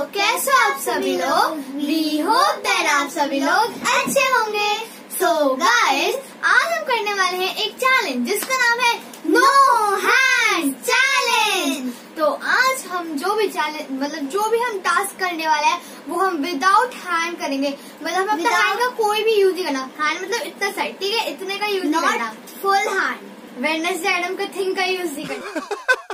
कैसे आप सभी लोग? वी होप दैट आप सभी लोग अच्छे होंगे। सो गाइस, आज हम करने वाले हैं एक चैलेंज जिसका नाम है नो हैंड चैलेंज। तो आज हम जो भी चैलेंज जो भी हम टास्क करने वाले हैं वो हम विदाउट हैंड करेंगे। मतलब हम अपना हैंड का कोई भी यूज नहीं करना। हैंड मतलब इतना साइड, ठीक है, इतने का यूज नहीं करना। फुल हैंड वेडनेसडे एडम का थिंग का यूज नहीं करना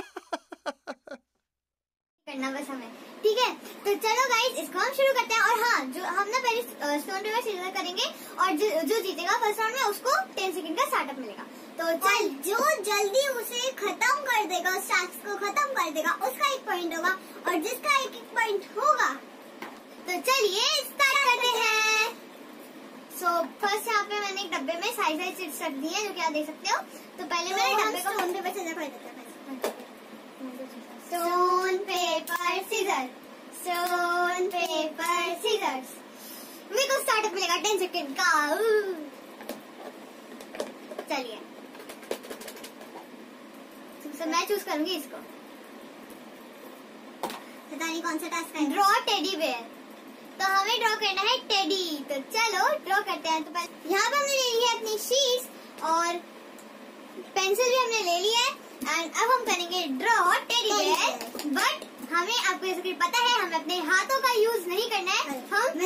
बस हमें, ठीक है। तो चलो गाइस, इसको हम शुरू करते हैं। और हाँ, जो हम ना पहले स्टोन पेपर सीजर करेंगे और जो जीतेगा फर्स्ट राउंड में उसको 10 सेकंड का स्टार्टअप मिलेगा। तो चल, जो जल्दी उसे खत्म कर देगा, उस टास्क को खत्म कर देगा, उसका 1 पॉइंट होगा और जिसका 1 पॉइंट होगा। तो चलिए स्टार्ट करते हैं। सो फर्स्ट यहाँ पे मैंने एक डब्बे में साइज चिट्स रख दी है, जो कि आप देख सकते हो। तो पहले मैंने डब्बे को स्टोन पेपर सीजर कर देते हैं। Stone paper scissor, stone paper scissors. मेरे को स्टार्टअप मिलेगा 10 सेकंड का। चलिए, तो मैं चूज करूंगी इसको। पता नहीं कौन सा टास्क है। Draw teddy bear. तो हमें ड्रॉ करना है टेडी। तो चलो ड्रॉ करते हैं। तो पहले यहाँ पे हमने ले ली है अपनी शीट और पेंसिल भी हमने ले ली है। एंड अब हम करेंगे ड्रॉ टेडी बेयर। बट हमें, आपको जैसे कि पता है, हमें अपने हाथों का यूज नहीं करना है। हम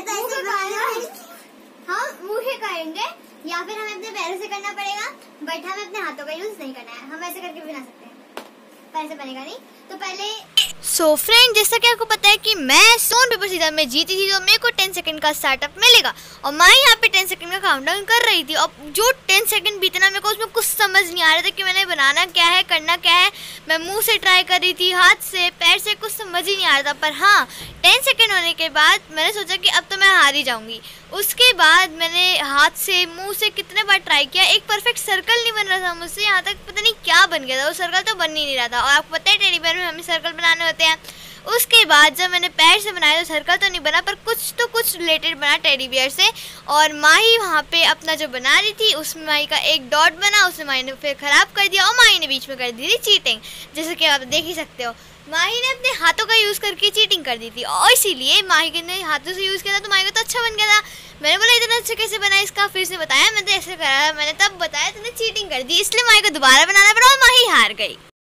मुंह से करेंगे या फिर हमें अपने पैरों से करना पड़ेगा। बट हमें अपने हाथों का यूज नहीं करना है। हम ऐसे करके भी बना सकते हैं, पर ऐसे बनेगा नहीं। तो पहले सो फ्रेंड, जैसा कि आपको पता है कि मैं स्टोन पेपर सीजर में जीती थी, तो मेरे को 10 सेकंड का स्टार्टअप मिलेगा। और मैं यहाँ पे 10 सेकंड का काउंटडाउन कर रही थी। और जो 10 सेकंड बीतना, मेरे को उसमें कुछ समझ नहीं आ रहा था कि मैंने बनाना क्या है, करना क्या है। मैं मुंह से ट्राई कर रही थी, हाथ से, पैर से, कुछ समझ ही नहीं आ रहा था। पर हाँ, 10 सेकंड होने के बाद मैंने सोचा कि अब तो मैं हार ही जाऊंगी। उसके बाद मैंने हाथ से, मुंह से कितने बार ट्राई किया। एक परफेक्ट सर्कल नहीं बन रहा था मुझसे। यहाँ तक पता नहीं क्या बन गया था, वो सर्कल तो बन ही नहीं रहा था। और आपको पता है टेडी बेयर में हमें सर्कल बनाने होते हैं। उसके बाद जब मैंने पैर से बनाया तो सर्कल तो नहीं बना, पर कुछ रिलेटेड बना टेडी बियर से। और माही वहाँ पे अपना जो बना रही थी, उसमें माही का एक डॉट बना, उसने माही ने फिर खराब कर दिया और माही ने बीच में कर दी थी चीटिंग। जैसे कि आप देख ही सकते हो, माही ने अपने हाथों का यूज़ करके चीटिंग कर दी थी। और इसीलिए माही ने हाथों से यूज़ किया था, तो माही का तो अच्छा बन गया था। मैंने बोला इतना अच्छा कैसे बना, इसका फिर से बताया। मैंने ऐसे करा, मैंने तब बताया, तुमने चीटिंग कर दी, इसलिए माही को दोबारा बनाना पड़ा और माही हार गई।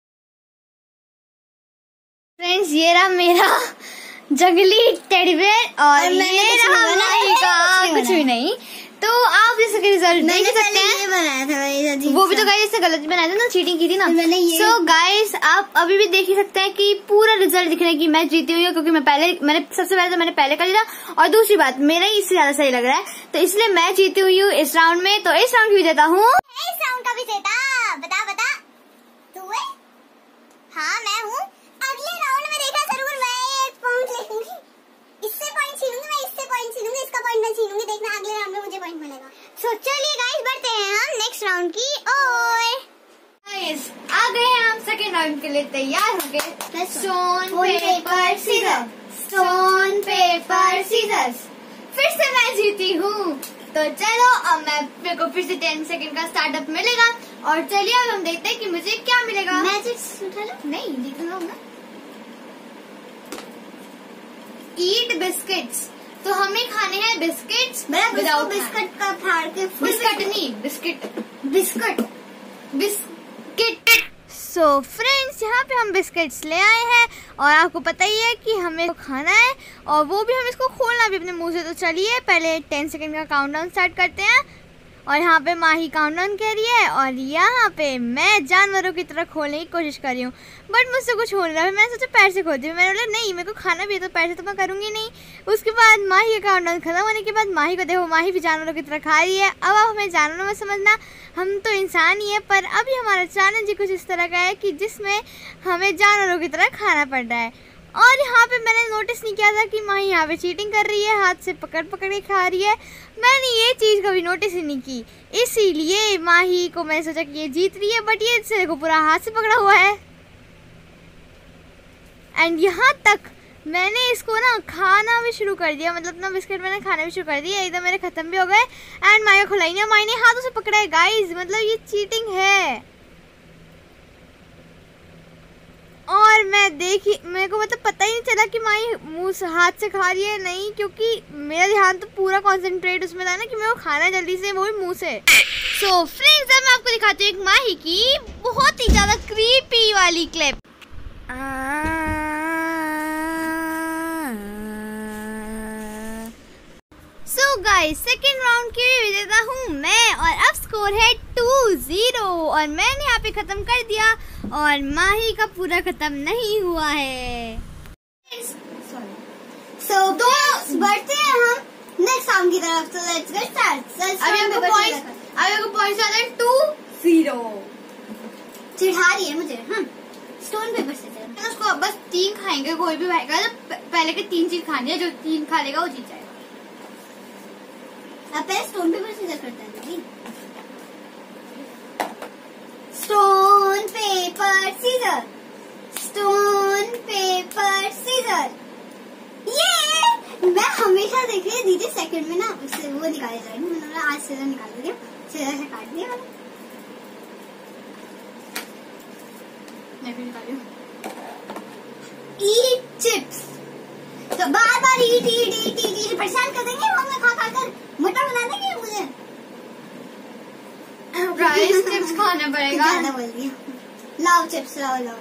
फ्रेंड्स, ये रहा मेरा जंगली टेडी बेयर और ये रहा माही का कुछ भी नहीं। तो आप जैसे कि रिजल्ट देख सकते हैं, बनाया था वो भी तो गाइस से गलत बनाया था ना, चीटिंग की थी ना। सो गाइस, आप अभी भी देख ही सकते हैं कि पूरा रिजल्ट दिख रहा है कि मैं जीती हुई हूँ, क्योंकि मैंने सबसे पहले तो मैंने पहले कर लिया। और दूसरी बात, मेरा ही इससे ज्यादा सही लग रहा है, तो इसलिए मैं जीती हुई हूँ इस राउंड में। तो इस राउंड की विजेता हूँ। इस राउंड का विजेता बता तू है? हाँ, मैं हूँ। अगले राउंड में देखा जरूर, मैं 1 पॉइंट लेंगी, इससे पॉइंट छीनूंगी, मैं इससे पॉइंट छीनूंगी, इसका पॉइंट मैं छीनूंगी। देखना अगले राउंड में मुझे पॉइंट मिलेगा। सो चलिए गाइस, बढ़ते हैं हम नेक्स्ट राउंड की ओर। गाइस, आ गए हैं हम सेकंड राउंड के लिए, तैयार हो गए। Stone paper scissor, stone paper scissors. फिर से मैं जीती हूँ। तो चलो, अब मेरे को फिर से 10 सेकंड का स्टार्टअप मिलेगा। और चलिए अब हम देखते हैं कि मुझे क्या मिलेगा। मैजिक उठा लो। नहीं, जीतना होगा। Eat biscuits. तो हमें खाने हैं बिस्किट्स विदाउट बिस्किट का फाड़ के, बिस्किट नहीं, बिस्किट। सो फ्रेंड्स, यहाँ पे हम बिस्किट्स ले आए हैं और आपको पता ही है कि हमें तो खाना है और वो भी हम इसको खोलना भी अपने मुंह से। तो चलिए पहले 10 सेकंड का काउंटडाउन स्टार्ट करते हैं। और यहाँ पे माही काउंटडाउन कह रही है और यहाँ पे मैं जानवरों की तरह खोलने की कोशिश कर रही हूँ, बट मुझसे कुछ हो नहीं रहा है। मैंने सोचा पैर से खोलती हूँ। मैंने बोला नहीं, मेरे को खाना भी है, तो पैर से तो मैं करूँगी नहीं। उसके बाद माही का काउंटडाउन खत्म होने के बाद माही को देखो, माही भी जानवरों की तरह खा रही है। अब हमें जानवरों में समझना, हम तो इंसान ही है, पर अभी हमारा चैलेंज कुछ इस तरह का है कि जिसमें हमें जानवरों की तरह खाना पड़ रहा है। और यहाँ पे मैंने नोटिस नहीं किया था कि माही यहाँ पे चीटिंग कर रही है, हाथ से पकड़ के खा रही है। मैंने ये चीज़ कभी नोटिस ही नहीं की, इसीलिए माही को मैंने सोचा कि ये जीत रही है, बट ये इससे को पूरा हाथ से पकड़ा हुआ है। एंड यहाँ तक मैंने इसको ना खाना भी शुरू कर दिया, मतलब ना बिस्किट मैंने खाना भी शुरू कर दिया, एकदम मेरे खत्म भी हो गए। एंड माही को खिलाई नहीं, माही ने हाथों से पकड़ा है। गाइज, मतलब ये चीटिंग है। और और मेरे को मतलब पता ही नहीं चला कि माही मुंह से हाथ से खा रही है नहीं, क्योंकि मेरा ध्यान तो पूरा कंसंट्रेट उसमें था ना कि मेरे को खाना जल्दी से, वो भी मुंह से। सो फ्रेंड्स, अब मैं आपको दिखाती हूँ एक माही की बहुत ही ज्यादा क्रीपी वाली clip. So guys, second round की विजेता हूँ मैं और अब स्कोर है 2-0 और मैंने यहाँ पे खत्म कर दिया और माही का पूरा खत्म नहीं हुआ है। तो बढ़ते हैं हम नेक्स्ट राउंड की तरफ। तो लेट्स गेट स्टार्ट। अभी हमको पॉइंट्स आ रहे 2-0। चिढ़ा रही है मुझे। स्टोन पेपर से उसको बस 3 खाएंगे, कोई भी खाएगा तो पहले के 3 चीज खानी है, जो 3 खा लेगा वो जीत जाएगा। अब पहले स्टोन पेपर सीजर करता है दीदी। Stone paper scissor, stone paper scissor. ये मैं हमेशा देख रही है दीदी सेकंड में ना उससे वो निकाले जाएंगे। मैंने आज सीजर निकाल दिया, सीजर से काट दिया मैंने। मैं भी निकाली। Eat chips. तो बार बार ईट परेशान कर देंगे हमें खा कर, मोटा बना देंगे मुझे। राइस चिप्स खाना पड़ेगा। ज्यादा बोल दिया। लाओ चिप्स, लाओ।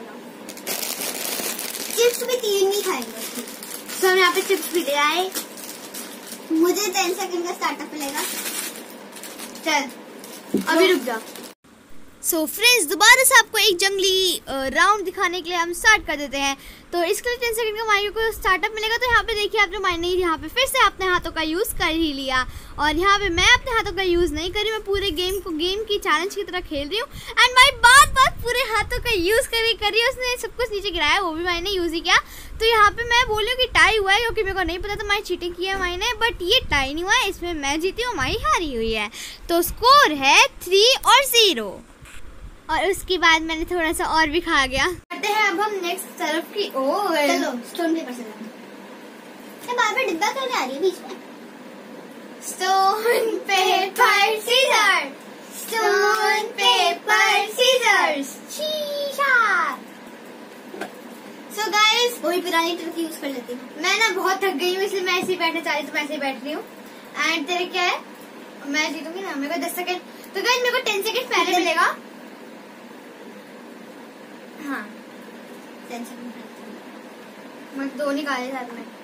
चिप्स भी 3 नहीं खाएंगे। तो हम यहाँ पे चिप्स भी ले आए। मुझे 10 सेकंड का स्टार्टअप मिलेगा। चल अभी रुक जा। सो फ्रेंड्स, दोबारा से आपको एक जंगली राउंड दिखाने के लिए हम स्टार्ट कर देते हैं। तो इसके लिए 10 सेकंड का माही को स्टार्टअप मिलेगा। तो यहाँ पे देखिए, आपने माही यहाँ पे फिर से अपने हाथों का यूज़ कर ही लिया और यहाँ पे मैं अपने हाथों का यूज़ नहीं कर रही। मैं पूरे गेम की चैलेंज की तरह खेल रही हूँ एंड माही बात पूरे हाथों का यूज़ कर रही है। उसने सब कुछ नीचे गिराया, वो भी माही ने यूज़ ही किया। तो यहाँ पे मैं बोल रही हूँ कि टाई हुआ है, क्योंकि मेरे को नहीं पता था माही चीटिंग की है माही ने, बट ये टाई नहीं हुआ है। इसमें मैं जीती हूँ, माही हारी हुई है। तो स्कोर है 3-0 और उसके बाद मैंने थोड़ा सा और भी खा गया। करते हैं अब हम नेक्स्ट तरफ की ओर। चलो स्टोन पेपर से बार-बार डिब्बा करने आ रही है बीच में। Stone paper scissor, stone paper scissors. So guys, वही पुरानी ट्रिक यूज कर लेती हूँ। मैं ना बहुत थक गई हूँ, इसलिए मैं ऐसे ही बैठना चाह रही, तो मैं ऐसे ही बैठ रही हूँ। एंड तेरे क्या है, मैं जीतूंगी ना। मेरे को 10 सेकंड, तो गाइस मेरे को 10 सेकंड पहले मिलेगा। हाँ 10 सेकंड मैं 2 निकाले साथ में।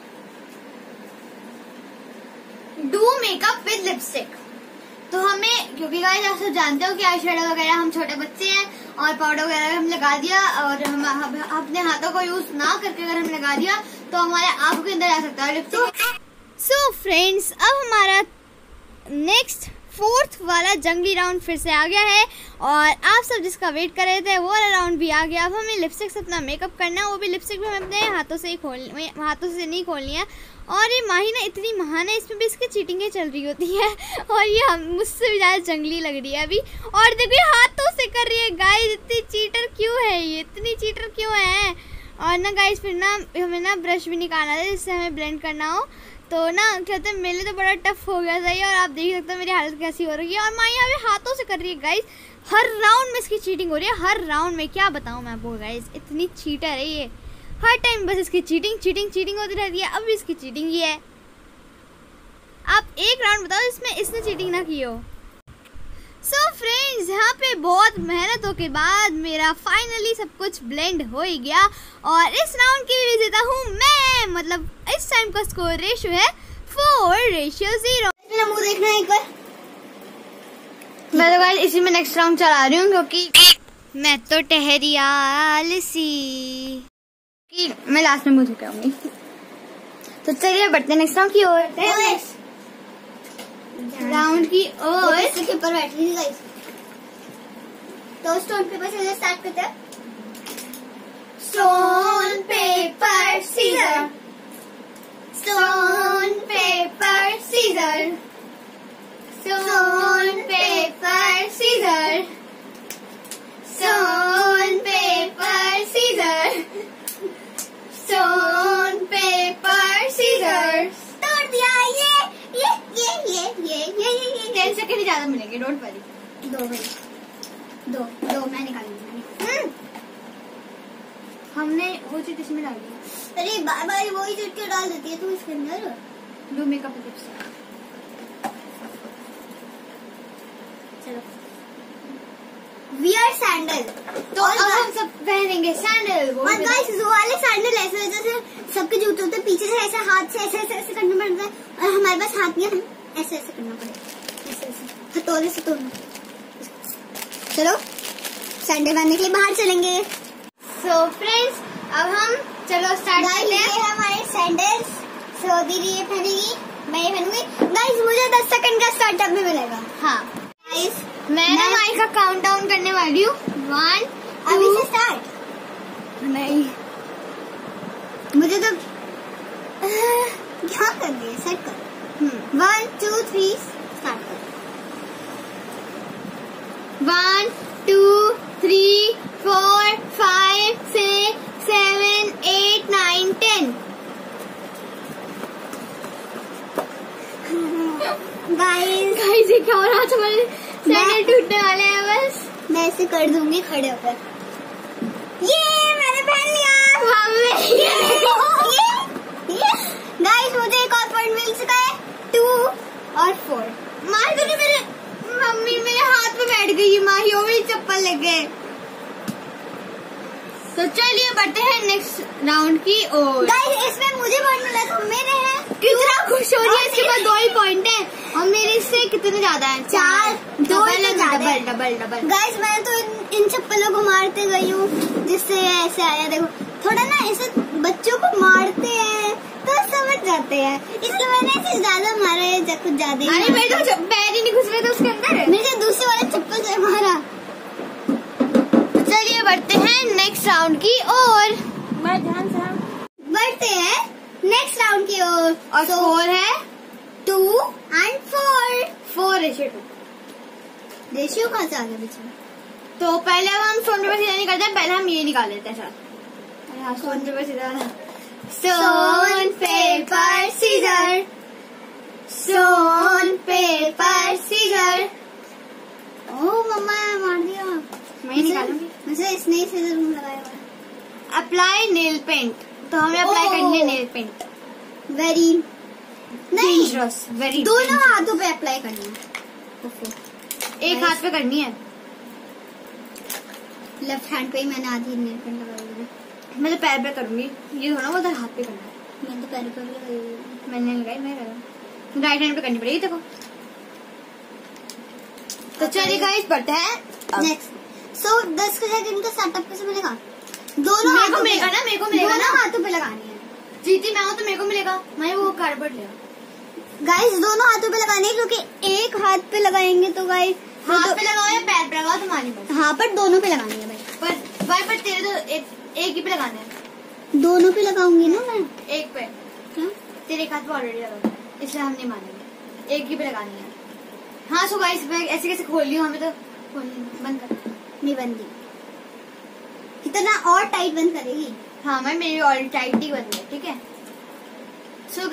Do makeup with lipstick. तो हमें, क्योंकि गाइस आप सब जानते हो कि आई शेडो वगैरह हम छोटे बच्चे हैं और पाउडर वगैरह हम लगा दिया और हम अपने हाथों को यूज ना करके अगर हम लगा दिया तो हमारे आंखों के अंदर आ सकता है लिपस्टिक। सो फ्रेंड्स, अब हमारा नेक्स्ट 4th वाला जंगली राउंड फिर से आ गया है और आप सब जिसका वेट कर रहे थे वो वाला राउंड भी आ गया। अब हमें लिपस्टिक से अपना मेकअप करना है, वो भी लिपस्टिक भी हमें अपने हाथों से नहीं खोलनी है। और ये माही ना इतनी महान है, इसमें भी इसकी चीटिंगें चल रही होती है और ये मुझसे भी ज़्यादा जंगली लग रही है अभी। और देखो ये हाथों से कर रही है। गाइस इतनी चीटर क्यों है ये, इतनी चीटर क्यों है। और ना गाइस फिर ना हमें ना ब्रश भी निकालना है जिससे हमें ब्लेंड करना हो। तो ना कहते हैं मेरे तो बड़ा टफ हो गया था ये, और आप देख सकते हो मेरी हालत कैसी हो रही है। और माही अभी हाथों से कर रही है गाइस। हर राउंड में इसकी चीटिंग हो रही है, हर राउंड में। क्या बताऊं मैं आपको गाइस, इतनी चीटर है ये। हर टाइम बस इसकी चीटिंग होती रहती है। अब इसकी चीटिंग ही है। आप एक राउंड बताओ इसमें इसने चीटिंग ना की हो। सो फ्रेंड्स, यहाँ पे बहुत मेहनतों के बाद मेरा फाइनली सब कुछ ब्लेंड हो ही गया और इस राउंड की विजेता हूँ मैं। मतलब इस टाइम का स्कोर रेशियो है 4:0। मेरा मुंह देखना है एक बार। मैं तो गाइस इसी में नेक्स्ट राउंड चला रही हूँ, क्योंकि मैं तो ठहरी आलसी कि मैं लास्ट में मुंह धो के आऊंगी। तो चलिए बढ़ते नेक्स्ट राउंड की ओर। राउंड की ओर के ऊपर बैठ रही गाइस। तो स्टोन पेपर सीजर स्टार्ट करते हैं। Stone paper scissor, stone paper scissor, stone paper scissor, stone paper scissor, stone paper scissor. तोड़ दिया ये 10 सेकंड ही ज्यादा मिलेंगे, डोंट वरी। दो मैं निकालूंगी। हमने वो चीज इसमें डाली। अरे बार बार वही चीज क्यों डाल देती है तू इसके अंदर? लो मेकअप टिप्स। चलो वियर सैंडल, तो अब हम सब पहनेंगे सैंडल। और गाइस जो वाले सैंडल ऐसे जैसे सबके जूते होते पीछे से ऐसे हाथ से ऐसे ऐसे ऐसे करना पड़ता है, और हमारे पास हाथ नहीं है, ऐसे ऐसे करना पड़ेगा, ऐसे ऐसे हथौड़े से तोड़ना। चलो सैंडल पहनने के लिए बाहर चलेंगे। सो फ्रेंड्स अब हम चलो स्टार्ट करते हैं। ये हमारे सैंडल्स। सो दीदी ये पहनेगी, मैं ये पहनूंगी। गाइस मुझे 10 सेकंड का स्टार्टअप में मिलेगा। हाँ गाइस मैं माई का काउंट डाउन करने वाली हूँ। 1 अभी से स्टार्ट नहीं, मुझे तो क्या कर दिए, सेट कर। 1 2 3 स्टार्ट कर। 1 2 3 4 5 6 7 8 9 10। गाइस ये क्या हो रहा है? तुम्हारे सैंडल टूटने वाले हैं। बस मैं ऐसे कर दूंगी खड़े होकर। ये मैंने पहन लिया। गाइस मुझे एक और पॉइंट मिल चुका है, 2 और 4। माही तो मेरे मम्मी मेरे हाथ में बैठ गई। माही वो भी चप्पल लग गए। तो चलिए बढ़ते हैं नेक्स्ट राउंड की ओर। गाइस इसमें मुझे पॉइंट मिला तो मेरे हैं। कितना खुश हो रही है, इसके पास 2 ही पॉइंट है और मेरे से कितने ज्यादा है? 4। डबल। गाइस मैं तो इन चप्पलों को मारते गई हूँ जिससे ऐसे आया। देखो थोड़ा ना ऐसे बच्चों को मारते हैं तो समझ जाते हैं, इसलिए मैंने इसे ज्यादा मारा है, कुछ ज्यादा। अरे मेरे तो पैर ही नहीं घुस रहे थे उसके अंदर, मेरे दूसरे वाले चप्पल से मारा। चलिए बढ़ते हैं नेक्स्ट राउंड की ओर। ध्यान से बढ़ते हैं नेक्स्ट राउंड की ओर। और 4 है 2 और 4 रेशियो कहाँ से आ गया बीच में? तो पहले हम स्टोन पेपर सीधा नहीं करते हैं, पहले हम ये निकाल लेते हैं। सर स्टोन पेपर सीधा, stone paper scissor, stone paper scissor. Oh मम्मा मार दिया। मैं निकालूंगी, मुझे इसने ही सीजर लगाया हुआ। अप्लाई नेल पेंट, तो हमें अप्लाई करनी है nail paint. Very dangerous, very दोनों हाथों पे अप्लाई करनी है। एक हाथ पे करनी है, लेफ्ट हैंड पे ही मैंने आधी नेल पेंट लगाई है। मैं तो पैर पे करूंगी, ये थोड़ा बहुत हाथ पे करना है। मैंने तो पैर पे लगाई है, मैंने लगाई, मैं करूँ। राइट हैंड पे करनी पड़ेगी देखो। तो चलिए गाइस बढ़ते हैं नेक्स्ट। सो 10 सेकंड का सेटअप कैसे मिलेगा? दोनों हाथों पे मिलेगा ना, मेरे को मिलेगा ना, हाथों पे लगानी है। जीती मैं हूँ तो मेरे को मिलेगा, मैं वो कार्डबोर्ड ले। गाइस दोनों हाथों पे लगानी है, क्योंकि एक हाथ पे लगाएंगे तो गाइस हाथ पे लगाओ या पैर पे लगाओ तुम्हारी बात। हाँ पर दोनों पे लगानी है भाई। पर तेरे तो एक ही पे लगाना है। दोनों पे लगाऊंगी ना मैं। एक पे क्या? तेरे हाथ पे ऑलरेडी लगा है, इसलिए हम नहीं मानेंगे, एक ही पे लगानी है। हाँ सो गाइस मैं ऐसे कैसे खोल ली हूँ, हमें तो बंद कर नहीं बंदी। कितना और टाइट बंद करेगी? हाँ मैं मेरी और टाइट ही बंद है, ठीक है। सो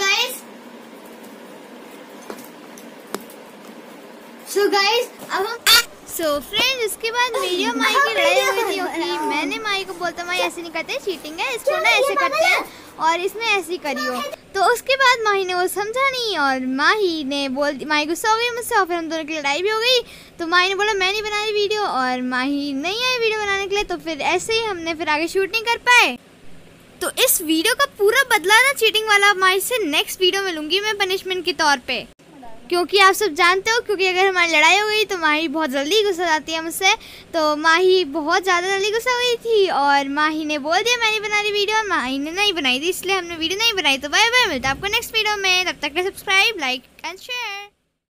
गाइस अब हम फ्रेंड्स इसके बाद मेरी और माई की लड़ाई हुई थी कि मैंने माई को बोलता माई ऐसे नहीं करते, चीटिंग है, इसको ना ऐसे करते हैं और इसने ऐसे ही करी हो। तो उसके बाद माही ने वो समझा नहीं और माही ने माही गुस्सा हो गई मुझसे और फिर हम दोनों की लड़ाई भी हो गई। तो माही ने बोला मैं नहीं बना रही वीडियो और माही नहीं आई वीडियो बनाने के लिए। तो फिर ऐसे ही हमने फिर आगे शूट नहीं कर पाए। तो इस वीडियो का पूरा बदला ना चीटिंग वाला माही से नेक्स्ट वीडियो में लूंगी मैं पनिशमेंट के तौर पे, क्योंकि आप सब जानते हो क्योंकि अगर हमारी लड़ाई हो गई तो माही बहुत जल्दी गुस्सा जाती है मुझसे। तो माही बहुत ज़्यादा जल्दी गुस्सा हुई थी और माही ने बोल दिया मैं नहीं बना रही वीडियो, और माही ने नहीं बनाई थी, इसलिए हमने वीडियो नहीं बनाई। तो बाय बाय, मिलता है आपको नेक्स्ट वीडियो में, तब तक सब्सक्राइब लाइक एंड शेयर।